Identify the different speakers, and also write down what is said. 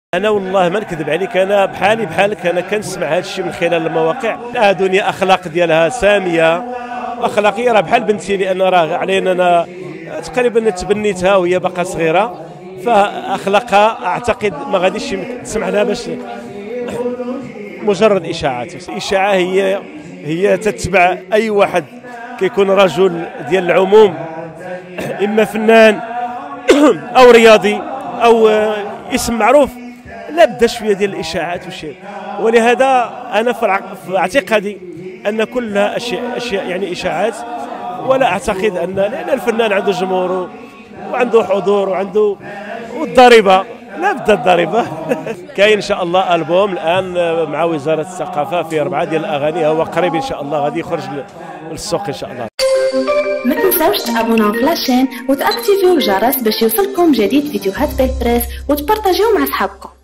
Speaker 1: انا والله ما نكذب عليك، انا بحالي بحالك، انا كنسمع هذا الشيء من خلال المواقع. دنيا اخلاق ديالها ساميه، اخلاقيه، راه بحال بنتي، لان راه علينا انا تقريبا تبنيتها وهي باقا صغيره، فاخلاقها اعتقد ما غاديش تسمح لها باش مجرد اشاعات. اشاعه هي تتبع اي واحد كيكون رجل ديال العموم، اما فنان او رياضي او اسم معروف، لا بدا شويه ديال الاشاعات وشيء. ولهذا انا في اعتقادي ان كلها اشياء يعني اشاعات، ولا اعتقد لان الفنان عنده جمهور وعنده حضور وعنده والضريبه، لا بدا الضريبه. كاين ان شاء الله البوم الان مع وزاره الثقافه في 4 ديال الاغاني، هو قريب ان شاء الله غادي يخرج للسوق ان شاء الله.
Speaker 2: ما تنساوش تابوناو في لاشين وتاكتيفيو الجرس باش يوصلكم جديد فيديوهات بالبريس وتبارطاجيو مع صحابكم.